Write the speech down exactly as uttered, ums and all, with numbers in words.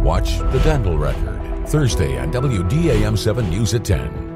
Watch The Dental Record, Thursday on W D A M seven News at ten.